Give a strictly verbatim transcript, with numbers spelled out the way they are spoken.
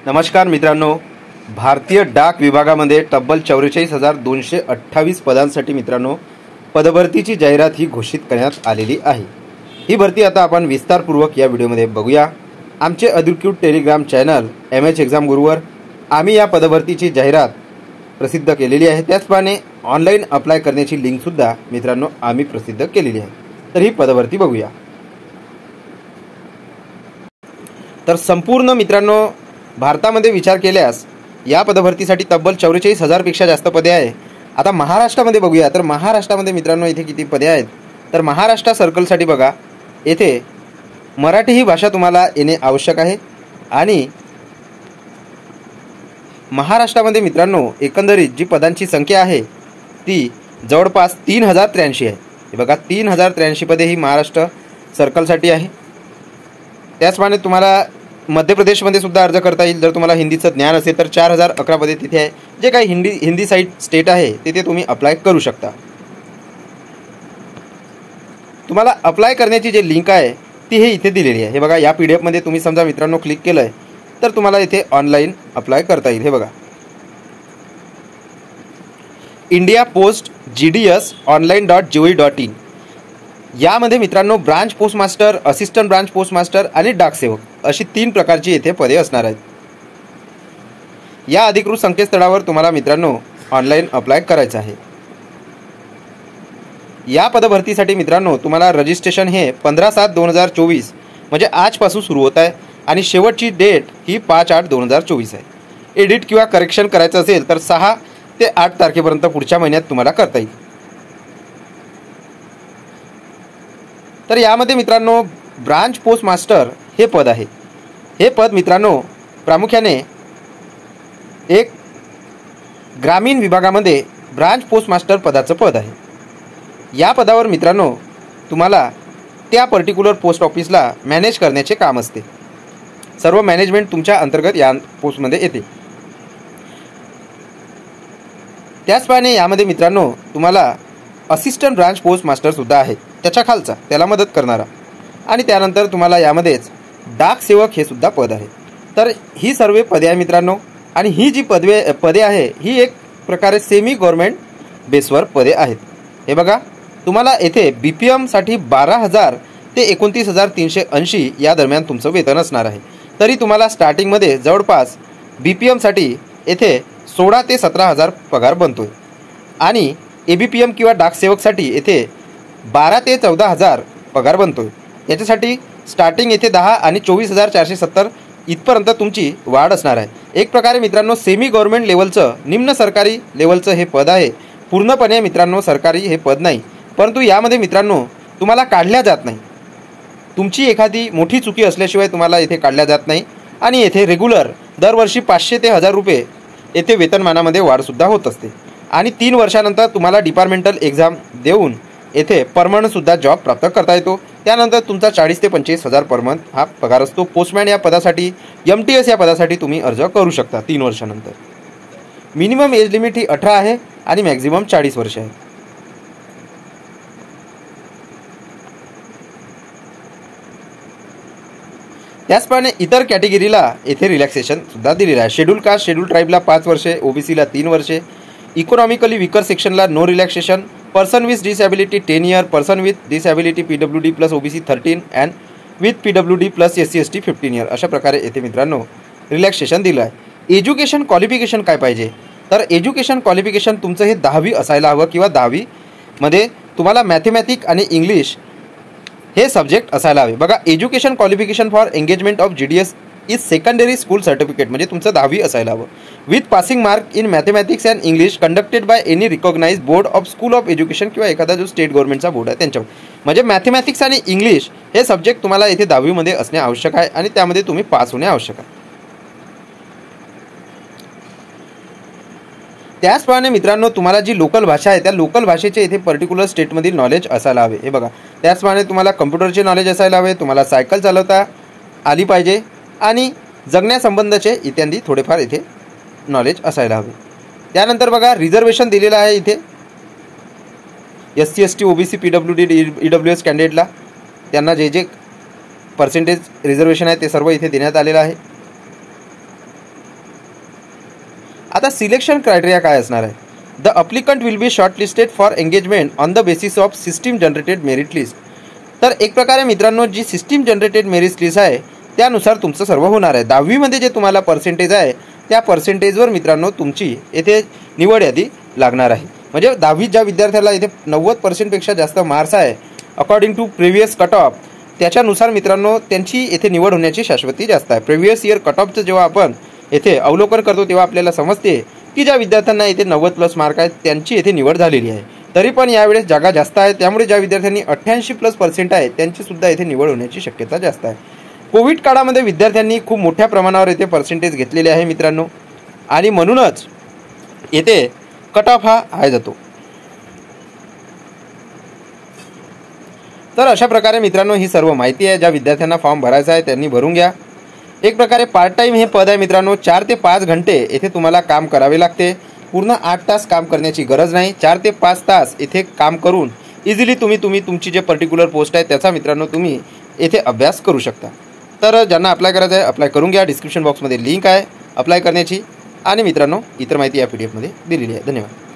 नमस्कार मित्रांनो, भारतीय डाक विभागामध्ये तब्बल चौवेचाळीस हजार दोनशे अठ्ठावीस पदांसाठी मित्रांनो पदभरतीची जाहिरात ही घोषित करण्यात आलेली आहे। ही भरती आता आपण विस्तारपूर्वक या व्हिडिओमध्ये बघूया। आमचे अधिकृत Telegram channel M H exam गुरुवर आम्ही या पदभरतीची जाहिरात प्रसिद्ध केलेली आहे। त्याचप्रमाणे ऑनलाईन अप्लाय करण्याची लिंक सुद्धा मित्रांनो आम्ही प्रसिद्ध केलेली आहे। तर ही पदभरती बघूया। तर संपूर्ण मित्रांनो भारतामध्ये विचार केल्यास या पदभरतीसाठी तब्बल चौवेचाळीस हजार पेक्षा जास्त पदे आहे। आता महाराष्ट्रामध्ये बघूया। तर महाराष्ट्रामध्ये मित्रांनो इथे किती पदे आहेत, तर महाराष्ट्र सर्कलसाठी बघा, येथे मराठी ही भाषा तुम्हाला येणे आवश्यक आहे। आणि महाराष्ट्रामध्ये मित्रांनो एकंदरीत जी पदांची संख्या आहे ती जवळपास तीन हजार त्र्याऐंशी आहे। हे बघा, तीन हजार त्र्याऐंशी पदे ही महाराष्ट्र सर्कलसाठी आहे। त्याचप्रमाणे तुम्हाला मध्य प्रदेशमध्ये सुद्धा अर्ज करता येईल जर तुम्हाला हिंदीचं ज्ञान असेल तर चार हजार अकरा पदे तिथे आहे। जे काही हिंदी हिंदी साईड स्टेट आहे तिथे तुम्ही अप्लाय करू शकता। तुम्हाला अप्लाय करण्याची जी लिंक आहे ती हे इथे दिलेली आहे। हे बघा, या पीडीएफ मध्ये तुम्ही समजा मित्रांनो क्लिक केलंय तर तुम्हाला इथे ऑनलाईन अप्लाय करता येईल। हे बघा, India post G D S online dot G O V dot in यामध्ये मित्रांनो branch post master, assistant branch post master आणि डाकसेवक अशी तीन प्रकारची येथे पदे असणार आहेत। या अधिकृत संकेतस्थळावर तुम्हाला मित्रांनो ऑनलाईन अप्लाय करायचं आहे। या पदभरतीसाठी मित्रांनो तुम्हाला रजिस्ट्रेशन हे पंधरा सात दोन हजार चोवीस म्हणजे आजपासून सुरू होत आहे आणि शेवटची डेट ही पाच आठ दोन हजार चोवीस आहे। एडिट किंवा करेक्शन करायचं असेल तर सहा ते आठ तारखेपर्यंत पुढच्या महिन्यात तुम्हाला करता येईल। तर यामध्ये मित्रांनो ब्रांच पोस्ट मास्टर हे पद आहे। हे पद मित्रांनो प्रामुख्याने एक ग्रामीण विभागामध्ये ब्रांच पोस्ट मास्टर पदाचं पद आहे। या पदावर मित्रांनो तुम्हाला त्या पर्टिक्युलर पोस्ट ऑफिसला मॅनेज करण्याचे काम असते। सर्व मॅनेजमेंट तुमच्या अंतर्गत या पोस्टमध्ये येते। त्याचप्रमाणे यामध्ये मित्रांनो तुम्हाला असिस्टंट ब्रांच पोस्ट मास्टर सुद्धा आहे, त्याच्या खालचा त्याला मदत करणारा। आणि त्यानंतर तुम्हाला यामध्येच डाक सेवक हे सुद्धा पद आहे। तर ही सर्व पदे आहे मित्रांनो, आणि ही जी पदवे पदे आहे ही एक प्रकारे सेमी गव्हर्नमेंट बेसवर पदे आहेत। हे बघा, तुम्हाला येथे बी पी एमसाठी बारा हजार ते एकोणतीस हजार तीनशे ऐंशी या दरम्यान तुमचं वेतन असणार आहे। तरी तुम्हाला स्टार्टिंगमध्ये जवळपास बी पी एमसाठी येथे सोळा ते सतरा हजार पगार बनतोय आणि ए बी पी एम किंवा डाकसेवकसाठी येथे बारा ते चौदा हजार पगार बनतोय। याच्यासाठी स्टार्टिंग येथे दहा आणि चोवीस हजार चारशे सत्तर इथपर्यंत तुमची वाढ असणार आहे। एक प्रकारे मित्रांनो सेमी गव्हर्नमेंट लेवलचं, निम्न सरकारी लेवलचं हे पद आहे। पूर्णपणे मित्रांनो सरकारी हे पद नाही, परंतु यामध्ये मित्रांनो तुम्हाला काढल्या जात नाही। तुमची एखादी मोठी चुकी असल्याशिवाय तुम्हाला येथे काढल्या जात नाही। आणि येथे रेग्युलर दरवर्षी पाचशे ते हजार रुपये येथे वेतनमानामध्ये वाढसुद्धा होत असते। आणि तीन वर्षानंतर तुम्हाला डिपार्टमेंटल एक्झाम देऊन येथे परमनंटसुद्धा जॉब प्राप्त करता येतो। त्यानंतर तुमचा चाळीस ते पंचेचाळीस हजार पर मंथ हा पगार असतो। पोस्टमॅन या पदासाठी, एम टी एस या पदासाठी तुम्ही अर्ज करू शकता तीन वर्षानंतर। मिनिमम एज लिमिट ही अठरा आहे आणि मॅक्झिमम चाळीस वर्ष आहे। त्याचप्रमाणे इतर कॅटेगरीला येथे रिलॅक्सेशन सुद्धा दिलेलं आहे। शेड्यूल कास्ट, शेड्यूल ट्राईबला पाच वर्षे, ओबीसीला तीन वर्षे, इकॉनॉमिकली विकर सेक्शनला no relaxation, person with disability ten year, person with disability P W D plus OBC thirteen and with P W D plus S C S T fifteen year अशा प्रकारे येथे मित्रांनो रिलॅक्सेशन दिलं आहे। Education qualification काय पाहिजे, तर education qualification तुमचं हे दहावी असायला हवं किंवा दहावीमध्ये तुम्हाला मॅथमॅटिक आणि इंग्लिश हे सब्जेक्ट असायला हवे। बघा, education qualification for engagement of G D S is secondary school certificate म्हणजे तुमचं दहावी असायला हवं, with passing mark in mathematics and English conducted by any recognised board of school of education किंवा एखादा जो स्टेट गव्हर्नमेंटचा बोर्ड आहे त्यांच्यावर। म्हणजे मॅथमॅटिक्स आणि इंग्लिश हे सब्जेक्ट तुम्हाला येथे दहावीमध्ये असणे आवश्यक आहे आणि त्यामध्ये तुम्ही पास होणे आवश्यक आहे। त्याचप्रमाणे मित्रांनो तुम्हाला जी लोकल भाषा आहे त्या लोकल भाषेचे इथे पर्टिक्युलर स्टेटमधील नॉलेज असायला हवे। हे बघा, त्याचप्रमाणे तुम्हाला कम्प्युटरचे नॉलेज असायला हवे, तुम्हाला सायकल चालवता आली पाहिजे आणि जगण्यासंबंधाचे इत्यादी थोडेफार इथे नॉलेज असायला हवे। त्यानंतर बघा, रिझर्वेशन दिलेलं आहे इथे S C S T OBC P W D E W S कॅन्डिडेटला, त्यांना जे जे पर्सेंटेज रिझर्वेशन आहे ते सर्व इथे देण्यात आलेलं आहे। आता सिलेक्शन क्रायटेरिया काय असणार आहे? The applicant will be shortlisted for engagement on the basis of system generated merit list. तर एक प्रकारे मित्रांनो जी सिस्टीम जनरेटेड मेरिट लिस्ट आहे त्यानुसार तुमचं सर्व होणार आहे. दहावीमध्ये जे तुम्हाला पर्सेंटेज आहे त्या पर्सेंटेजवर मित्रांनो तुमची येथे निवड यादी लागणार आहे. म्हणजे दहावीत ज्या विद्यार्थ्याला इथे नव्वद पर्सेंटपेक्षा जास्त मार्क्स आहे according to previous cut off, त्याच्यानुसार मित्रांनो त्यांची येथे निवड होण्याची शाश्वती जास्त आहे. प्रिव्हियस इयर कट ऑफचं जेव्हा आपण येथे अवलोकन करतो तेव्हा आपल्याला समजते की ज्या विद्यार्थ्यांना इथे नव्वद प्लस मार्क आहेत त्यांची येथे निवड झालेली आहे. तरी पण यावेळेस जागा जास्त आहे, त्यामुळे ज्या विद्यार्थ्यांनी अठ्ठ्याऐंशी प्लस पर्सेंट आहे त्यांचीसुद्धा येथे निवड होण्याची शक्यता जास्त आहे. कोविड काळामध्ये विद्यार्थ्यांनी खूप मोठ्या प्रमाणावर येथे पर्सेंटेज घेतलेले आहे मित्रांनो, आणि म्हणूनच येथे कट ऑफ हा हाय जातो. तर अशा प्रकारे मित्रांनो ही सर्व माहिती आहे. ज्या विद्यार्थ्यांना फॉर्म भरायचा आहे त्यांनी भरून घ्या. एक प्रकारे पार्ट टाईम हे पद आहे मित्रांनो. चार ते पाच घंटे येथे तुम्हाला काम करावे लागते. पूर्ण आठ तास काम करण्याची गरज नाही. चार ते पाच तास येथे काम करून इझिली तुम्ही तुम्ही तुमची जे पर्टिक्युलर पोस्ट आहे त्याचा मित्रांनो तुम्ही येथे अभ्यास करू शकता. तर ज्यांना अप्लाय करायचं आहे अप्लाय करून घ्या. डिस्क्रिप्शन बॉक्समध्ये लिंक आहे अप्लाय करण्याची, आणि मित्रांनो इतर माहिती या पी डी एफमध्ये दिलेली आहे. धन्यवाद.